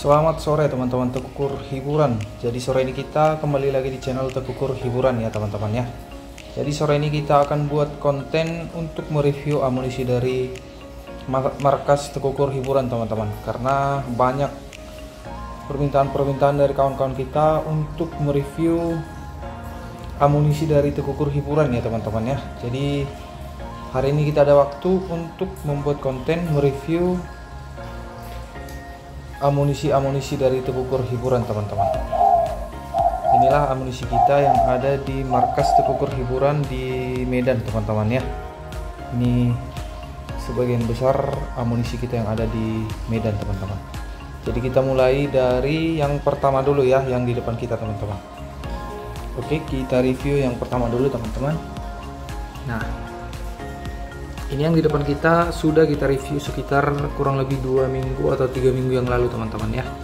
Selamat sore teman-teman Tekukur Hiburan. Jadi sore ini kita kembali lagi di channel Tekukur Hiburan ya teman-teman ya. Jadi sore ini kita akan buat konten untuk mereview amunisi dari markas Tekukur Hiburan teman-teman. Karena banyak permintaan-permintaan dari kawan-kawan kita untuk mereview amunisi dari Tekukur Hiburan ya teman-teman ya. Jadi hari ini kita ada waktu untuk membuat konten mereview amunisi dari Tekukur Hiburan teman-teman. Inilah amunisi kita yang ada di markas Tekukur Hiburan di Medan teman-teman ya. Ini sebagian besar amunisi kita yang ada di Medan teman-teman. Jadi kita mulai dari yang pertama dulu ya, yang di depan kita teman-teman. Oke, kita review yang pertama dulu teman-teman. Nah, ini yang di depan kita sudah kita review sekitar kurang lebih 2 minggu atau 3 minggu yang lalu teman-teman ya.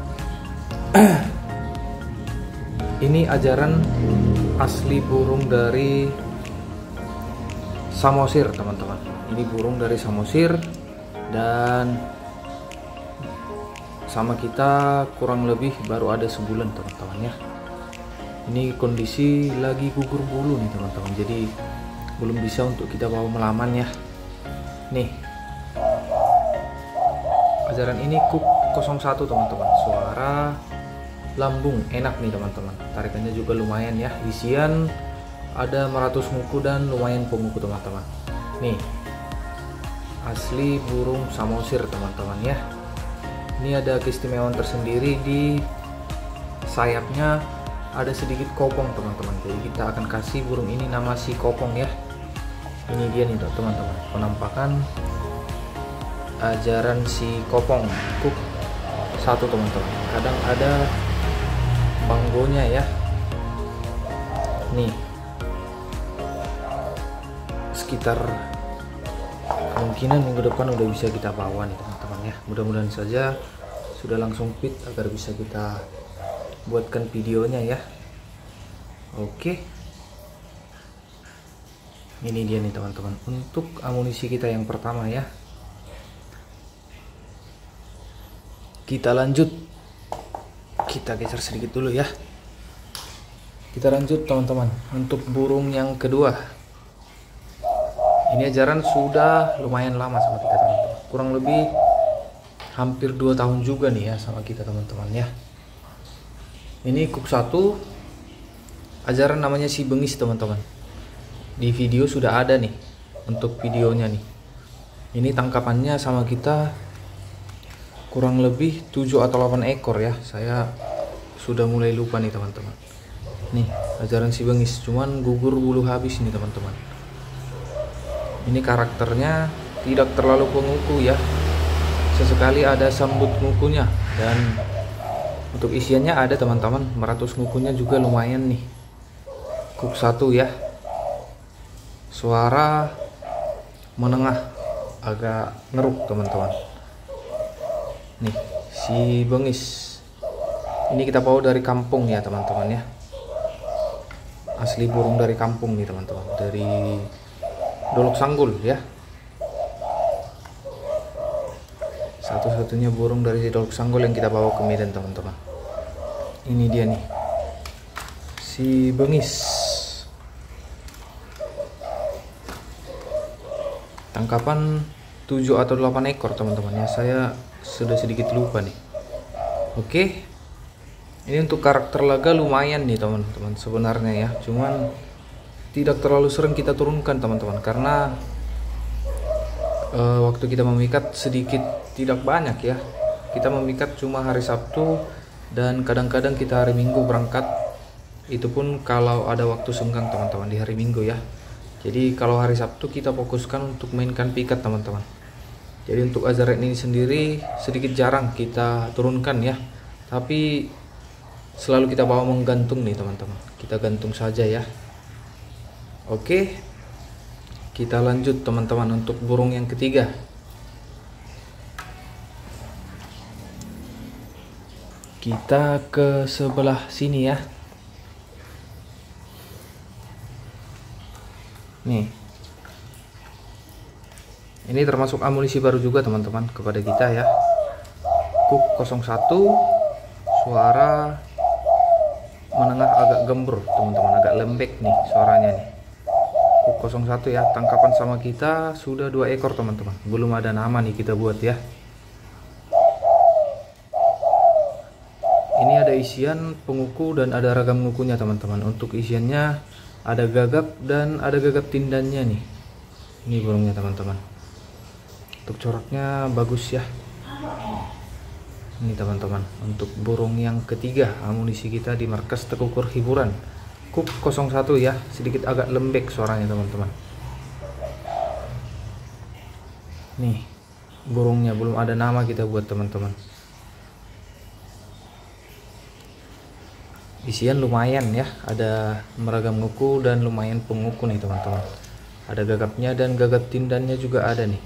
Ini ajaran asli burung dari Samosir teman-teman. Ini burung dari Samosir dan sama kita kurang lebih baru ada sebulan teman-teman ya. Ini kondisi lagi gugur bulu nih teman-teman. Jadi belum bisa untuk kita bawa melaman ya. Nih, ajaran ini kuk 01 teman-teman. Suara lambung enak nih teman-teman. Tarikannya juga lumayan ya. Isian ada meratus muku dan lumayan pemuku teman-teman. Nih, asli burung Samosir teman-teman ya. Ini ada keistimewaan tersendiri di sayapnya, ada sedikit kopong teman-teman. Jadi kita akan kasih burung ini nama si kopong ya. Ini dia nih teman-teman, penampakan ajaran si kopong kuk 1 teman-teman. Kadang ada banggonya ya. Nih, sekitar kemungkinan minggu depan udah bisa kita bawa nih teman-teman ya. Mudah-mudahan saja sudah langsung fit agar bisa kita buatkan videonya ya. Oke, ini dia nih teman-teman untuk amunisi kita yang pertama ya. Kita lanjut, kita geser sedikit dulu ya. Kita lanjut teman-teman untuk burung yang kedua. Ini ajaran sudah lumayan lama sama kita teman-teman, kurang lebih hampir 2 tahun juga nih ya sama kita teman-teman ya. Ini kuk 1, ajaran namanya si bengis teman-teman. Di video sudah ada nih untuk videonya nih. Ini tangkapannya sama kita kurang lebih 7 atau 8 ekor ya. Saya sudah mulai lupa nih teman-teman. Nih ajaran si bengis, cuman gugur bulu habis nih teman-teman. Ini karakternya tidak terlalu penguku ya. Sesekali ada sambut ngukunya, dan untuk isiannya ada teman-teman, meratus ngukunya juga lumayan nih. Kuk 1 ya. Suara menengah, agak ngeruk teman-teman. Nih si bengis ini kita bawa dari kampung ya teman-teman ya. Asli burung dari kampung nih teman-teman, dari Dolok Sanggul ya. Satu-satunya burung dari Dolok Sanggul yang kita bawa ke Medan teman-teman. Ini dia nih si bengis. Tangkapan 7 atau 8 ekor teman-teman ya. Saya sudah sedikit lupa nih. Oke, ini untuk karakter laga lumayan nih teman-teman sebenarnya ya. Cuman tidak terlalu sering kita turunkan teman-teman, karena waktu kita memikat sedikit tidak banyak ya. Kita memikat cuma hari Sabtu dan kadang-kadang kita hari Minggu berangkat. Itu pun kalau ada waktu senggang teman-teman di hari Minggu ya. Jadi kalau hari Sabtu kita fokuskan untuk mainkan pikat teman-teman. Jadi untuk ajaran ini sendiri sedikit jarang kita turunkan ya. Tapi selalu kita bawa menggantung nih teman-teman. Kita gantung saja ya. Oke, kita lanjut teman-teman untuk burung yang ketiga. Kita ke sebelah sini ya. Nih, ini termasuk amunisi baru juga teman-teman kepada kita ya. Cook 01 suara menengah agak gembur teman-teman, agak lembek nih suaranya nih. Cook 01 ya, tangkapan sama kita sudah 2 ekor teman-teman, belum ada nama nih kita buat ya. Ini ada isian penguku dan ada ragam ngukunya teman-teman. Untuk isiannya ada gagap dan ada gagap tindannya nih. Ini burungnya teman-teman. Untuk coraknya bagus ya. Ini teman-teman, untuk burung yang ketiga amunisi kita di markas tekukur hiburan. Cook 01 ya, sedikit agak lembek suaranya teman-teman. Nih burungnya belum ada nama kita buat teman-teman. Isian lumayan ya, ada meragam nguku dan lumayan penguku nih teman-teman. Ada gagapnya dan gagap tindannya juga ada nih.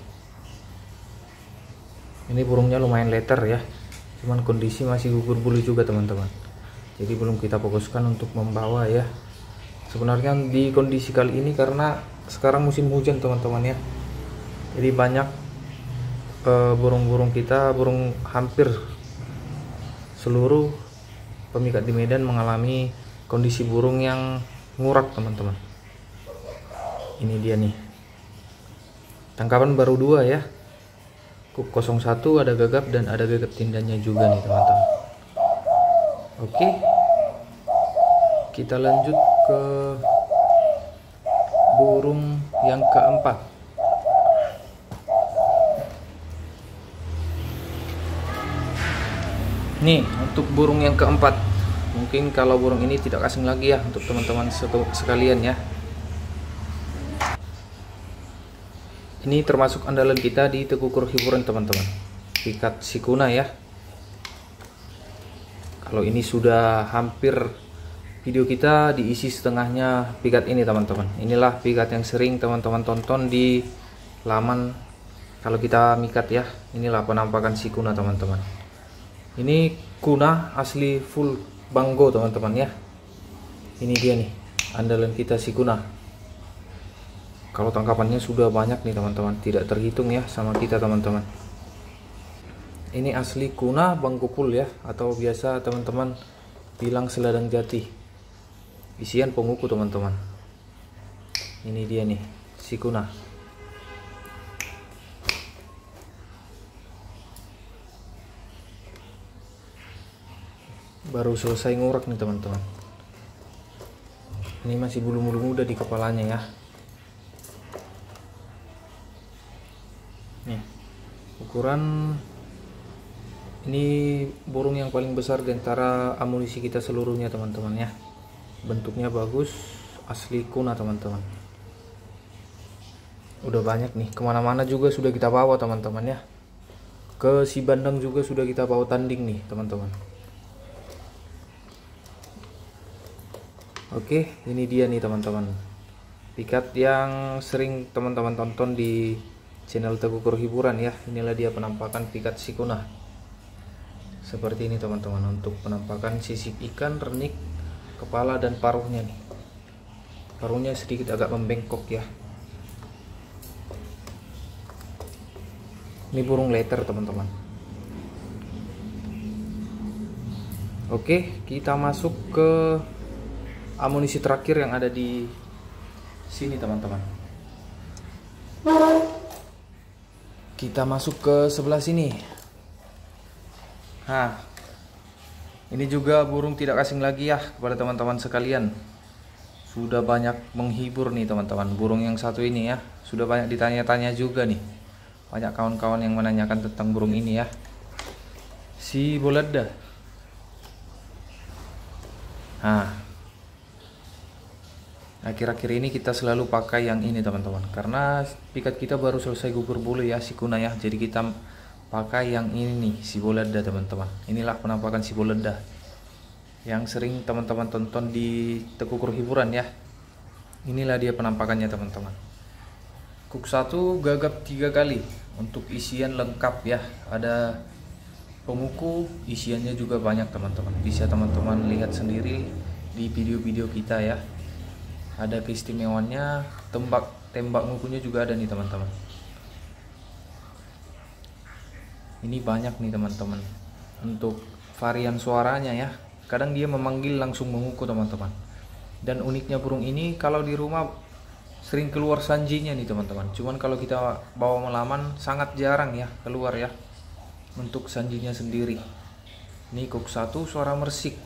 Ini burungnya lumayan letter ya, cuman kondisi masih gugur bulu juga teman-teman, jadi belum kita fokuskan untuk membawa ya. Sebenarnya di kondisi kali ini karena sekarang musim hujan teman-teman ya, jadi banyak burung-burung kita, burung hampir seluruh pemikat di Medan mengalami kondisi burung yang ngurak teman-teman. Ini dia nih, tangkapan baru 2 ya. Cook 01 ada gagap dan ada gagap tindannya juga nih teman-teman. Oke, kita lanjut ke burung yang keempat. Nih untuk burung yang keempat, mungkin kalau burung ini tidak asing lagi ya untuk teman-teman sekalian ya. Ini termasuk andalan kita di tekukur hiburan teman-teman, pikat sikuna ya. Kalau ini sudah hampir video kita diisi setengahnya pikat ini teman-teman. Inilah pikat yang sering teman-teman tonton di laman kalau kita mikat ya. Inilah penampakan sikuna teman-teman. Ini kuna asli full banggo teman-teman ya. Ini dia nih andalan kita sikuna. Kalau tangkapannya sudah banyak nih teman-teman, tidak terhitung ya sama kita teman-teman. Ini asli kuna banggo full ya, atau biasa teman-teman bilang seladang jati. Isian penguku teman-teman. Ini dia nih sikuna. Baru selesai ngurak nih teman-teman. Ini masih bulu-bulu muda di kepalanya ya. Nih ukuran, ini burung yang paling besar di antara amunisi kita seluruhnya teman-teman ya. Bentuknya bagus, asli kuna teman-teman. Udah banyak nih, kemana-mana juga sudah kita bawa teman-teman ya. Ke si bandang juga sudah kita bawa tanding nih teman-teman. Oke, ini dia nih teman-teman, pikat yang sering teman-teman tonton di channel Tekukur Hiburan ya. Inilah dia penampakan pikat sikuna. Seperti ini teman-teman, untuk penampakan sisik ikan, renik, kepala dan paruhnya nih. Paruhnya sedikit agak membengkok ya. Ini burung letter teman-teman. Oke, kita masuk ke amunisi terakhir yang ada di sini teman-teman. Kita masuk ke sebelah sini. Nah, ini juga burung tidak asing lagi ya kepada teman-teman sekalian. Sudah banyak menghibur nih teman-teman. Burung yang satu ini ya, sudah banyak ditanya-tanya juga nih. Banyak kawan-kawan yang menanyakan tentang burung ini ya. Si bolada. Nah, akhir-akhir ini kita selalu pakai yang ini teman-teman, karena pikat kita baru selesai gugur bulu ya sikuna ya, jadi kita pakai yang ini nih, si bolada teman-teman. Inilah penampakan si bolada yang sering teman-teman tonton di Tekukur Hiburan ya. Inilah dia penampakannya teman-teman. Cook 1 gagap 3 kali, untuk isian lengkap ya, ada penguku, isiannya juga banyak teman-teman, bisa teman-teman lihat sendiri di video-video kita ya. Ada keistimewaannya, tembak ngukunya juga ada nih teman-teman. Ini banyak nih teman-teman, untuk varian suaranya ya. Kadang dia memanggil langsung menguku teman-teman. Dan uniknya burung ini kalau di rumah sering keluar sanjinya nih teman-teman. Cuman kalau kita bawa melaman sangat jarang ya keluar ya untuk sanjinya sendiri. Ini kuk 1 suara mersik.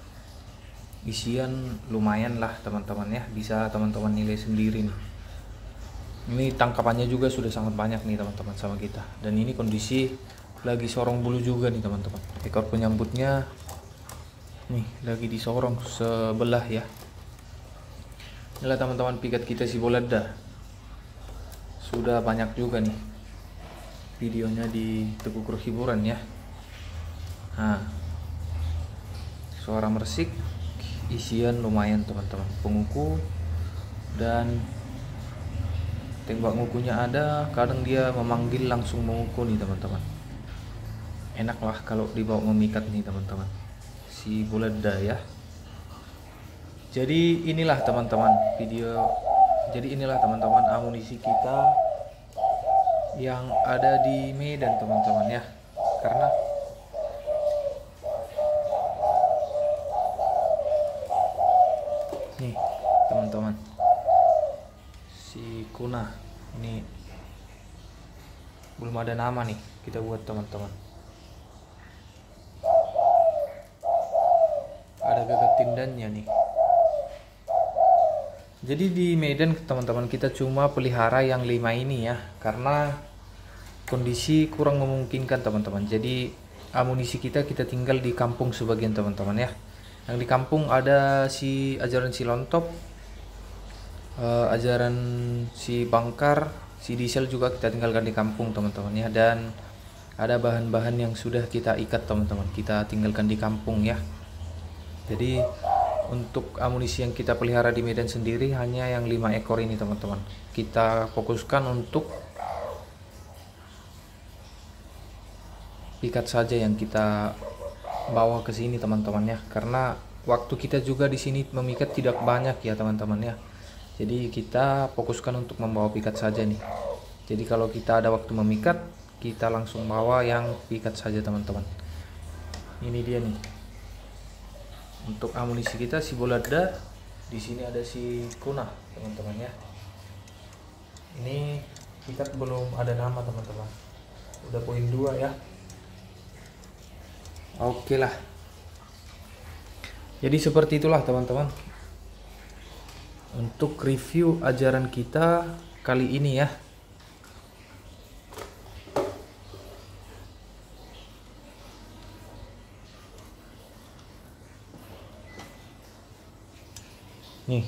Isian lumayan lah teman-teman ya, bisa teman-teman nilai sendiri nih. Ini tangkapannya juga sudah sangat banyak nih teman-teman sama kita. Dan ini kondisi lagi sorong bulu juga nih teman-teman. Ekor penyambutnya nih lagi disorong sebelah ya. Inilah teman-teman pikat kita si Bolada. Sudah banyak juga nih videonya di Tekukur Hiburan ya. Nah, suara mersik, isian lumayan teman-teman, penguku dan tembak ngukunya ada. Kadang dia memanggil langsung menguku nih teman-teman. Enak lah kalau dibawa memikat nih teman-teman si Bolada ya. Jadi inilah teman-teman amunisi kita yang ada di Medan teman-teman ya. Karena nih teman-teman, si Kuna ini belum ada nama nih kita buat teman-teman. Ada gagak tindannya nih. Jadi di Medan teman-teman kita cuma pelihara yang 5 ini ya, karena kondisi kurang memungkinkan teman-teman. Jadi amunisi kita tinggal di kampung sebagian teman-teman ya. Yang di kampung ada si ajaran si Lontop, ajaran si Bangkar, si Diesel juga kita tinggalkan di kampung teman-teman ya. Dan ada bahan-bahan yang sudah kita ikat teman-teman, kita tinggalkan di kampung ya. Jadi untuk amunisi yang kita pelihara di Medan sendiri hanya yang 5 ekor ini teman-teman. Kita fokuskan untuk pikat saja yang kita bawa ke sini teman-teman ya. Karena waktu kita juga di sini memikat tidak banyak ya teman-teman ya. Jadi kita fokuskan untuk membawa pikat saja nih. Jadi kalau kita ada waktu memikat, kita langsung bawa yang pikat saja teman-teman. Ini dia nih. Untuk amunisi kita si Bolada, di sini ada si Kuna teman-teman ya. Ini pikat belum ada nama teman-teman. Udah poin 2 ya. Oke lah. Jadi seperti itulah teman-teman untuk review ajaran kita kali ini ya. Nih.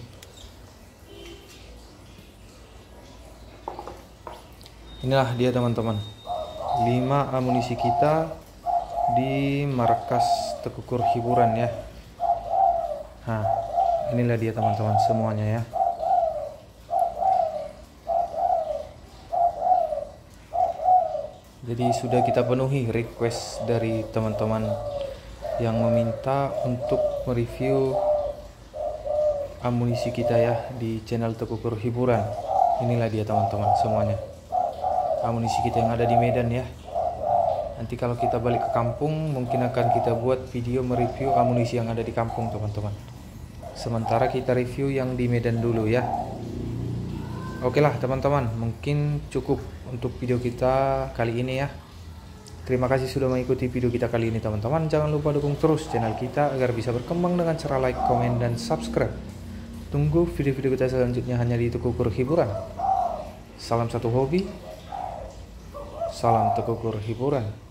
Inilah dia teman-teman. 5 amunisi kita di markas Tekukur Hiburan ya. Nah, inilah dia teman-teman semuanya ya. Jadi sudah kita penuhi request dari teman-teman yang meminta untuk mereview amunisi kita ya di channel Tekukur Hiburan. Inilah dia teman-teman semuanya amunisi kita yang ada di Medan ya. Nanti kalau kita balik ke kampung mungkin akan kita buat video mereview amunisi yang ada di kampung teman-teman. Sementara kita review yang di Medan dulu ya. Oke lah teman-teman, mungkin cukup untuk video kita kali ini ya. Terima kasih sudah mengikuti video kita kali ini teman-teman. Jangan lupa dukung terus channel kita agar bisa berkembang dengan cara like, komen, dan subscribe. Tunggu video-video kita selanjutnya hanya di Tekukur Hiburan. Salam satu hobi, salam Tekukur Hiburan.